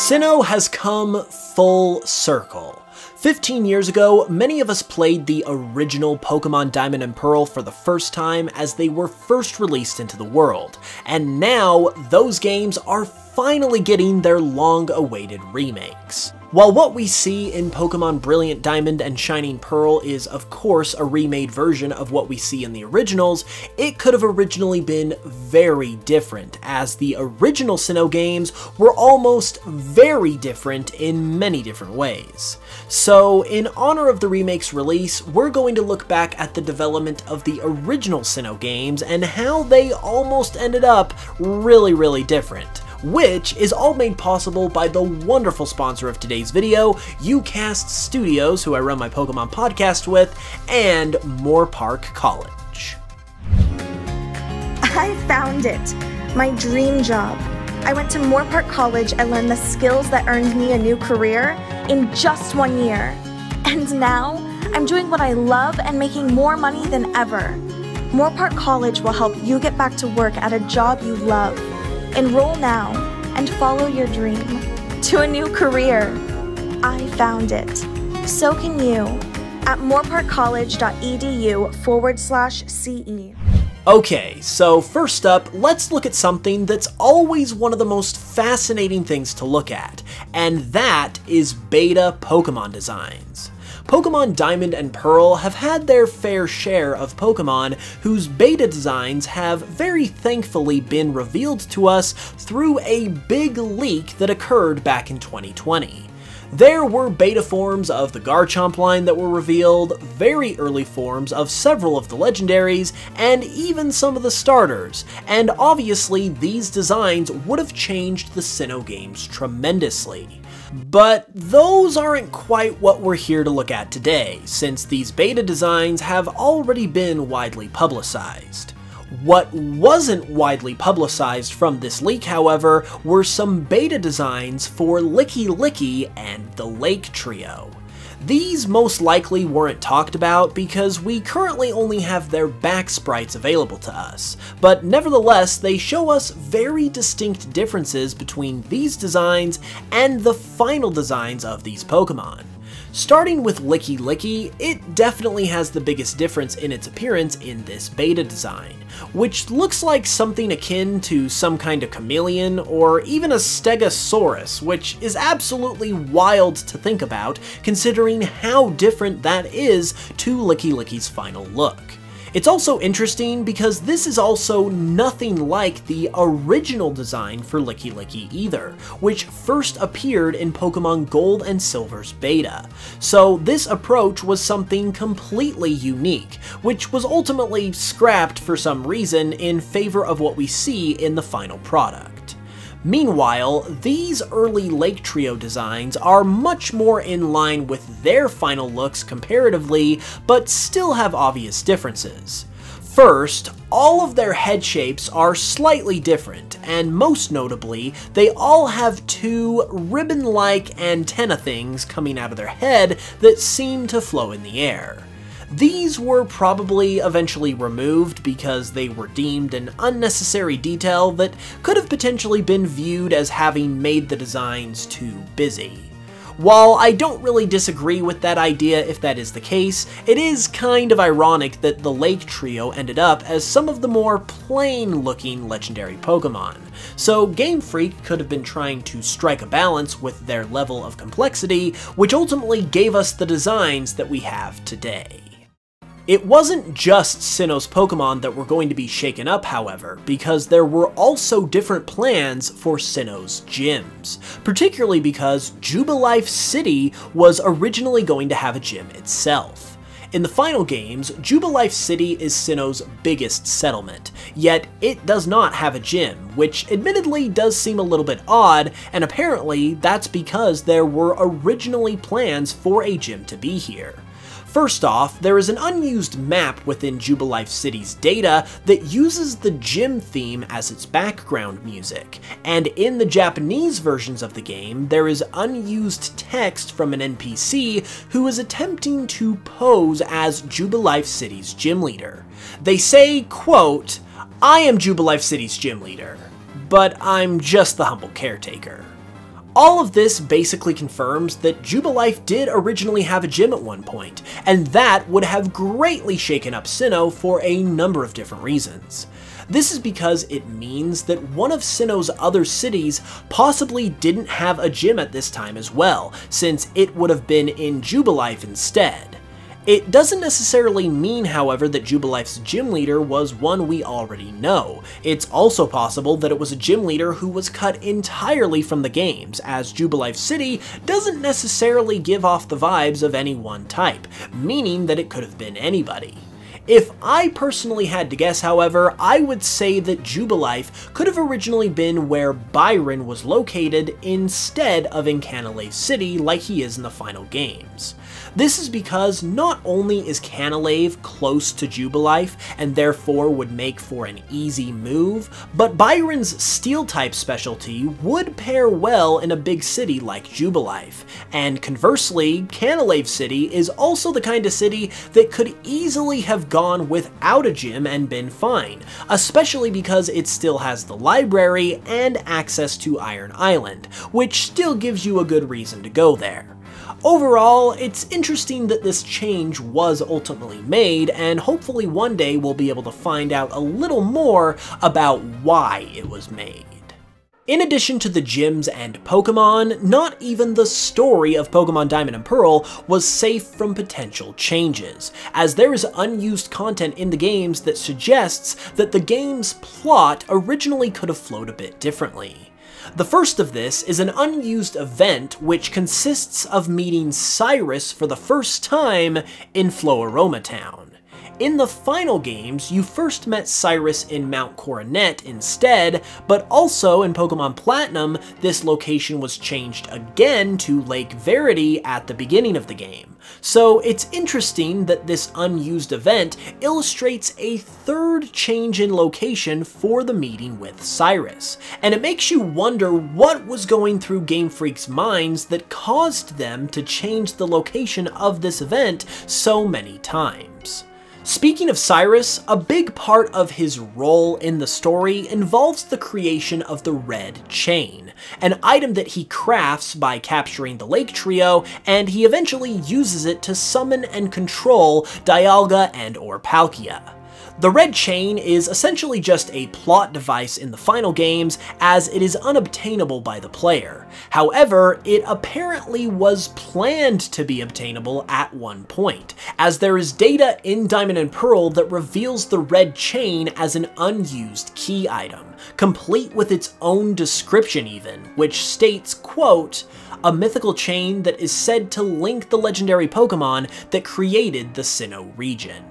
Sinnoh has come full circle. 15 years ago, many of us played the original Pokemon Diamond and Pearl for the first time as they were first released into the world, and now those games are finally getting their long-awaited remakes. While what we see in Pokemon Brilliant Diamond and Shining Pearl is of course a remade version of what we see in the originals, it could have originally been very different, as the original Sinnoh games were almost very different in many different ways. So in honor of the remake's release, we're going to look back at the development of the original Sinnoh games and how they almost ended up really different, which is all made possible by the wonderful sponsor of today's video, UCast Studios, who I run my Pokemon podcast with, and Moorpark College. I found it! My dream job. I went to Moorpark College and learned the skills that earned me a new career in just 1 year. And now, I'm doing what I love and making more money than ever. Moorpark College will help you get back to work at a job you love. Enroll now and follow your dream to a new career. I found it. So can you at moorparkcollege.edu/CE. Okay, so first up, let's look at something that's always one of the most fascinating things to look at, and that is beta Pokemon designs. Pokemon Diamond and Pearl have had their fair share of Pokemon whose beta designs have very thankfully been revealed to us through a big leak that occurred back in 2020. There were beta forms of the Garchomp line that were revealed, very early forms of several of the legendaries, and even some of the starters, and obviously these designs would have changed the Sinnoh games tremendously. But those aren't quite what we're here to look at today, since these beta designs have already been widely publicized. What wasn't widely publicized from this leak, however, were some beta designs for Lickilicky and the Lake Trio. These most likely weren't talked about because we currently only have their back sprites available to us, but nevertheless they show us very distinct differences between these designs and the final designs of these Pokemon. Starting with Lickilicky, it definitely has the biggest difference in its appearance in this beta design, which looks like something akin to some kind of chameleon or even a Stegosaurus, which is absolutely wild to think about considering how different that is to Lickilicky's final look. It's also interesting because this is also nothing like the original design for Lickilicky either, which first appeared in Pokemon Gold and Silver's beta. So this approach was something completely unique, which was ultimately scrapped for some reason in favor of what we see in the final product. Meanwhile, these early Lake Trio designs are much more in line with their final looks comparatively, but still have obvious differences. First, all of their head shapes are slightly different, and most notably, they all have two ribbon-like antenna things coming out of their head that seem to flow in the air. These were probably eventually removed because they were deemed an unnecessary detail that could have potentially been viewed as having made the designs too busy. While I don't really disagree with that idea if that is the case, it is kind of ironic that the Lake Trio ended up as some of the more plain-looking legendary Pokemon. So Game Freak could have been trying to strike a balance with their level of complexity, which ultimately gave us the designs that we have today. It wasn't just Sinnoh's Pokemon that were going to be shaken up, however, because there were also different plans for Sinnoh's gyms, particularly because Jubilife City was originally going to have a gym itself. In the final games, Jubilife City is Sinnoh's biggest settlement, yet it does not have a gym, which admittedly does seem a little bit odd, and apparently that's because there were originally plans for a gym to be here. First off, there is an unused map within Jubilife City's data that uses the gym theme as its background music, and in the Japanese versions of the game, there is unused text from an NPC who is attempting to pose as Jubilife City's gym leader. They say, quote, "I am Jubilife City's gym leader, but I'm just the humble caretaker." All of this basically confirms that Jubilife did originally have a gym at one point, and that would have greatly shaken up Sinnoh for a number of different reasons. This is because it means that one of Sinnoh's other cities possibly didn't have a gym at this time as well, since it would have been in Jubilife instead. It doesn't necessarily mean, however, that Jubilife's gym leader was one we already know. It's also possible that it was a gym leader who was cut entirely from the games, as Jubilife City doesn't necessarily give off the vibes of any one type, meaning that it could have been anybody. If I personally had to guess, however, I would say that Jubilife could have originally been where Byron was located instead of in Canalave City like he is in the final games. This is because not only is Canalave close to Jubilife and therefore would make for an easy move, but Byron's Steel-type specialty would pair well in a big city like Jubilife, and conversely, Canalave City is also the kind of city that could easily have gone without a gym and been fine, especially because it still has the library and access to Iron Island, which still gives you a good reason to go there. Overall, it's interesting that this change was ultimately made, and hopefully one day we'll be able to find out a little more about why it was made. In addition to the gyms and Pokemon, not even the story of Pokemon Diamond and Pearl was safe from potential changes, as there is unused content in the games that suggests that the game's plot originally could have flowed a bit differently. The first of this is an unused event which consists of meeting Cyrus for the first time in Floaroma Town. In the final games, you first met Cyrus in Mount Coronet instead, but also in Pokemon Platinum, this location was changed again to Lake Verity at the beginning of the game. So it's interesting that this unused event illustrates a third change in location for the meeting with Cyrus, and it makes you wonder what was going through Game Freak's minds that caused them to change the location of this event so many times. Speaking of Cyrus, a big part of his role in the story involves the creation of the Red Chain, an item that he crafts by capturing the Lake Trio, and he eventually uses it to summon and control Dialga and/or Palkia. The Red Chain is essentially just a plot device in the final games, as it is unobtainable by the player. However, it apparently was planned to be obtainable at one point, as there is data in Diamond and Pearl that reveals the Red Chain as an unused key item, complete with its own description even, which states, quote, "A mythical chain that is said to link the legendary Pokemon that created the Sinnoh region."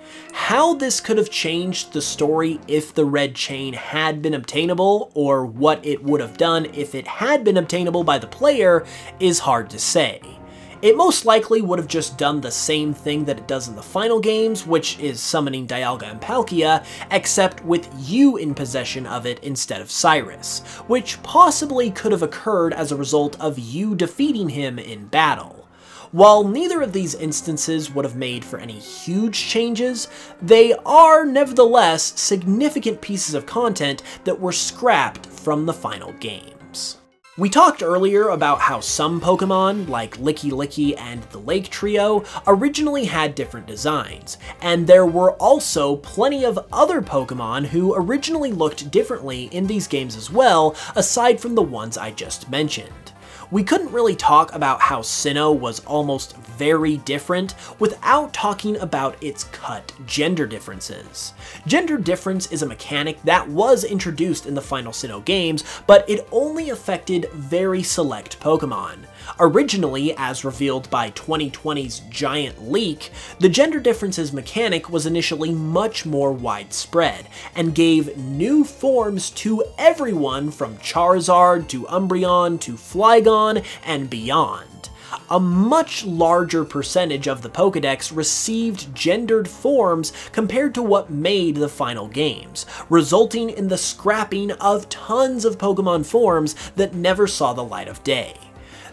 How this could have changed the story if the Red Chain had been obtainable, or what it would have done if it had been obtainable by the player, is hard to say. It most likely would have just done the same thing that it does in the final games, which is summoning Dialga and Palkia, except with you in possession of it instead of Cyrus, which possibly could have occurred as a result of you defeating him in battle. While neither of these instances would have made for any huge changes, they are nevertheless significant pieces of content that were scrapped from the final games. We talked earlier about how some Pokemon, like Licky Licky and the Lake Trio, originally had different designs, and there were also plenty of other Pokemon who originally looked differently in these games as well, aside from the ones I just mentioned. We couldn't really talk about how Sinnoh was almost very different without talking about its cut gender differences. Gender difference is a mechanic that was introduced in the final Sinnoh games, but it only affected very select Pokemon. Originally, as revealed by 2020's Giant Leak, the gender differences mechanic was initially much more widespread, and gave new forms to everyone from Charizard to Umbreon to Flygon and beyond. A much larger percentage of the Pokédex received gendered forms compared to what made the final games, resulting in the scrapping of tons of Pokemon forms that never saw the light of day.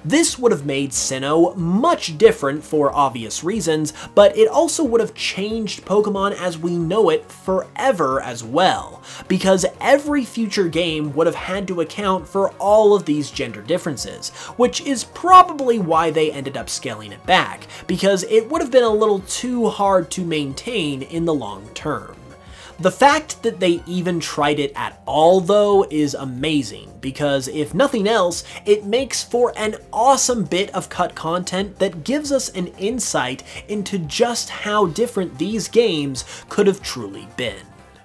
This would have made Sinnoh much different for obvious reasons, but it also would have changed Pokemon as we know it forever as well, because every future game would have had to account for all of these gender differences, which is probably why they ended up scaling it back, because it would have been a little too hard to maintain in the long term. The fact that they even tried it at all, though, is amazing, because if nothing else, it makes for an awesome bit of cut content that gives us an insight into just how different these games could have truly been.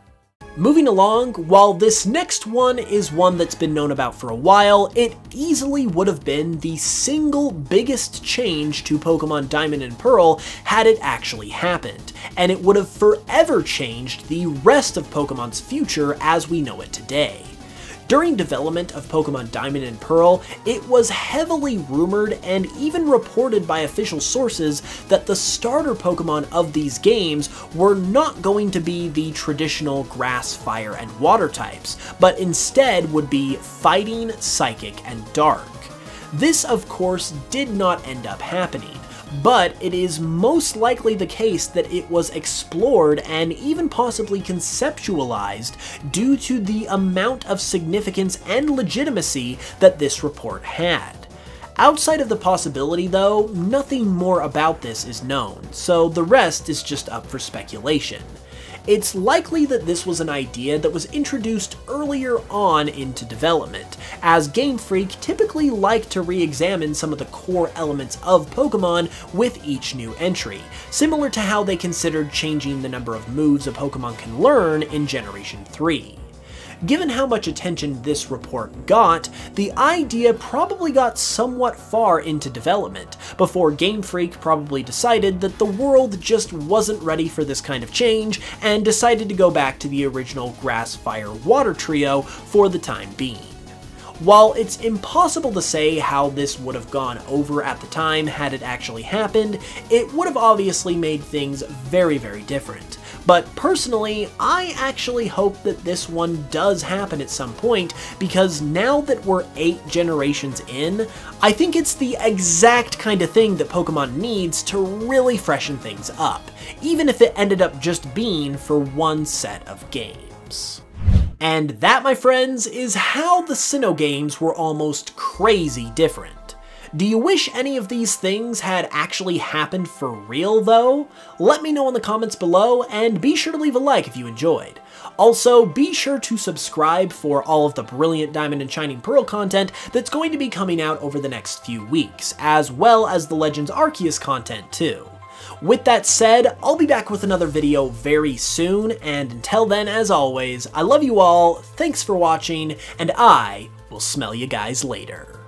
Moving along, while this next one is one that's been known about for a while, it easily would have been the single biggest change to Pokemon Diamond and Pearl had it actually happened, and it would have forever changed the rest of Pokemon's future as we know it today. During development of Pokemon Diamond and Pearl, it was heavily rumored and even reported by official sources that the starter Pokemon of these games were not going to be the traditional grass, fire, and water types, but instead would be fighting, psychic, and dark. This, of course, did not end up happening, but it is most likely the case that it was explored and even possibly conceptualized due to the amount of significance and legitimacy that this report had. Outside of the possibility, though, nothing more about this is known, so the rest is just up for speculation. It's likely that this was an idea that was introduced earlier on into development, as Game Freak typically like to re-examine some of the core elements of Pokemon with each new entry, similar to how they considered changing the number of moves a Pokemon can learn in Generation 3. Given how much attention this report got, the idea probably got somewhat far into development, before Game Freak probably decided that the world just wasn't ready for this kind of change, and decided to go back to the original Grass, Fire, Water trio for the time being. While it's impossible to say how this would have gone over at the time had it actually happened, it would have obviously made things very, very different. But personally, I actually hope that this one does happen at some point, because now that we're 8 generations in, I think it's the exact kind of thing that Pokemon needs to really freshen things up, even if it ended up just being for one set of games. And that, my friends, is how the Sinnoh games were almost crazy different. Do you wish any of these things had actually happened for real, though? Let me know in the comments below, and be sure to leave a like if you enjoyed. Also, be sure to subscribe for all of the brilliant Diamond and Shining Pearl content that's going to be coming out over the next few weeks, as well as the Legends Arceus content too. With that said, I'll be back with another video very soon, and until then, as always, I love you all, thanks for watching, and I will smell you guys later.